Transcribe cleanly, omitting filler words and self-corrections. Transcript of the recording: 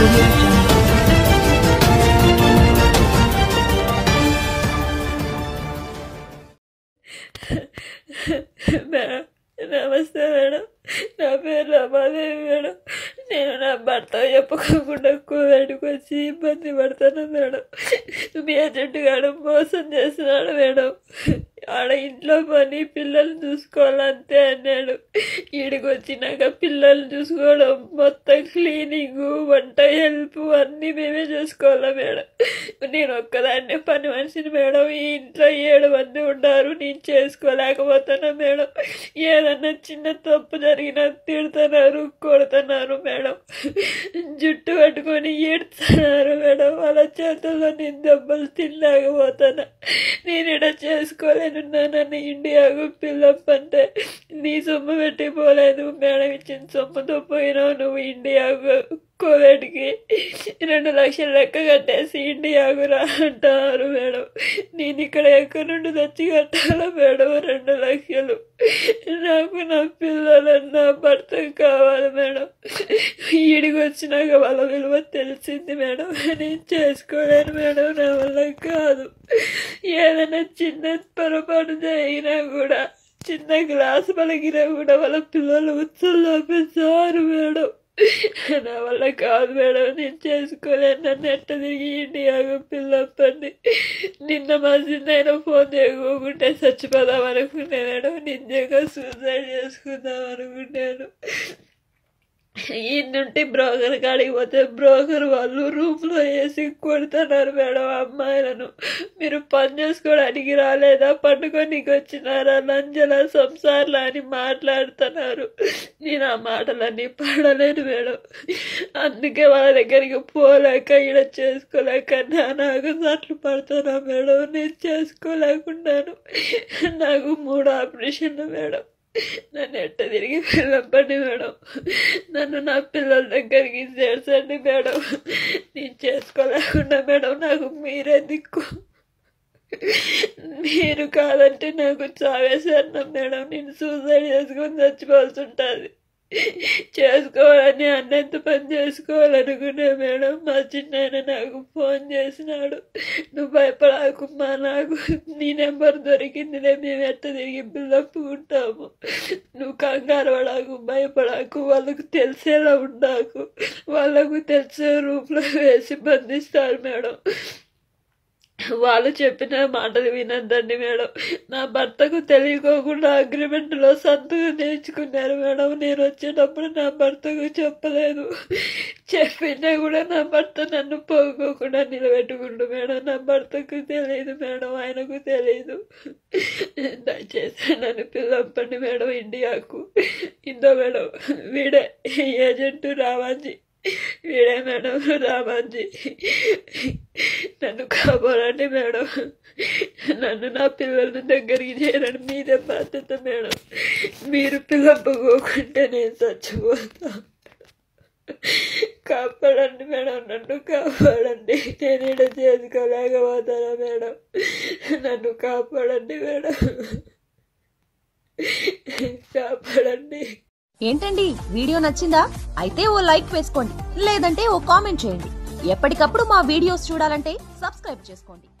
Audio Jungle. నమస్తే madam, నా పేరు రమాదేవి మేడం. నేను నా భర్త చెప్పుకోకుండా కోవిడ్కి వచ్చి ఇబ్బంది పడతాను మేడం. మీ ఏజెంట్ గారు మోసం చేస్తున్నాడు మేడం. ఆడ ఇంట్లో పని పిల్లల్ని చూసుకోవాలంతే అన్నాడు. ఈడికి వచ్చినాక పిల్లల్ని చూసుకోవడం, మొత్తం క్లీనింగ్, వంట, హెల్ప్ అన్నీ మేమే చూసుకోవాలా మేడం. నేను ఒక్కదాన్నే పని మనిషిని మేడం. ఈ ఇంట్లో 7 మంది ఉన్నారు, నేను చేసుకోలేకపోతున్నా మేడం. ఏదన్నా చిన్న తప్పు జరిగినా తిడుతున్నారు, కొడుతున్నారు మేడం. జుట్టు పట్టుకొని ఏడుతున్నారు మేడం. వాళ్ళ చేతుల్లో నేను దెబ్బలు తినలేకపోతున్నా. నేను ఇక్కడ చేసుకోలేను. నన్ను ఇండియాకు పిల్లప్ అంటే నీ సొమ్ము పెట్టి పోలేదు మేడం, ఇచ్చిన సొమ్ముతో పోయినావు నువ్వు ఇండియాకు. కోవిడ్కి 2 లక్షల లెక్క కట్టేసి ఇండియాకు రా అంటారు మేడం. నేను ఇక్కడ ఎక్కడి నుండి తెచ్చి కట్టాలా మేడం 2 లక్షలు? నాకు నా పిల్లలు, నా భర్త కావాలి మేడం. ఈడికి వచ్చినాక వాళ్ళ విలువ తెలిసింది మేడం. నేను చేసుకోలేను మేడం, నా వల్ల కాదు. ఏదైనా చిన్న పొరపాటు జరిగినా కూడా, చిన్న గ్లాసు పలికినా కూడా వాళ్ళ పిల్లలు ఉత్సల్లో పెంచారు మేడం. నా వల్ల కాదు మేడం, నేను చేసుకోలేను. నన్ను ఎట్ట తిరిగి ఇండియాకు పిల్లప్పండి. నిన్న మా చిన్న ఫోన్ చేయకోకుంటే చచ్చిపోదాం అనుకున్నా మేడం. నిజంగా సూసైడ్ చేసుకుందాం అనుకున్నాను. ఈ నుండి బ్రోకర్ కాడికి పోతే బ్రోకర్ వాళ్ళు రూమ్లో వేసి కొడుతున్నారు మేడం అమ్మాయిలను. మీరు పని చేసుకోవడానికి రాలేదా, పండుకోనికి వచ్చినారా, లంజల సంసార్లా అని మాట్లాడుతున్నారు. నేను ఆ మాటలన్నీ పడలేను మేడం. అందుకే వాళ్ళ దగ్గరికి పోలేక, ఈడ చేసుకోలేక నాకు సట్లు పడుతున్నా మేడం. నేను చేసుకోలేకున్నాను. నాకు 3 ఆపరేషన్లు మేడం. నన్ను ఎట్ట తిరిగి వెళ్ళండి మేడం. నన్ను నా పిల్లల దగ్గరికి చేర్చండి మేడం. నేను చేసుకోలేకుండా మేడం. నాకు మీరే దిక్కు. మీరు కాదంటే నాకు చావేసాను మేడం. నేను సూసైడ్ చేసుకొని చచ్చిపోవాల్సి ఉంటుంది. చేసుకోవాలని అన్నంత పని చేసుకోవాలనుకునే మేడం. మా చిన్న నాకు ఫోన్ చేసినాడు. నువ్వు భయపడాకుమ్మా, నాకు నీ నెంబర్ దొరికిందిలే, మేము ఎట్ట తిరిగి పిల్లప్పుకుంటాము. నువ్వు కంగారు పడాకు, భయపడాకు, వాళ్ళకు తెలిసేలా ఉండాకు. వాళ్ళకు తెలిసే రూమ్లో వేసి బంధిస్తారు మేడం. వాళ్ళు చెప్పిన మాటలు వినద్దండి మేడం. నా భర్తకు తెలియకోకుండా అగ్రిమెంట్లో సంతకం నేర్చుకున్నారు మేడం. నేను వచ్చేటప్పుడు నా భర్తకు చెప్పలేదు. చెప్పినా కూడా నా భర్త నన్ను పోగొకుండా నిలబెట్టుకుంటు మేడం. నా భర్తకు తెలియదు మేడం, ఆయనకు తెలియదు. దయచేసి నన్ను పిల్లప్పండి మేడం ఇండియాకు. ఇందో మేడం, వీడే ఏజెంట్ రామాజీ, వీడే మేడం రామాజీ. నన్ను కాపాడండి మేడం. నన్ను నా పిల్లల దగ్గరికి చేరడం మీదే బాధ్యత మేడం. మీరు పిల్లపోకుంటే నేను చచ్చిపోతా. కాపాడండి మేడం, నన్ను కాపాడండి. నేను ఇక్కడ చేసుకోలేకపోతానా మేడం? నన్ను కాపాడండి మేడం, కాపాడండి. ఏంటండి, వీడియో నచ్చిందా? అయితే ఓ లైక్ వేసుకోండి, లేదంటే ఓ కామెంట్ చేయండి. ఎప్పటికప్పుడు మా వీడియోస్ చూడాలంటే సబ్స్క్రైబ్ చేసుకోండి.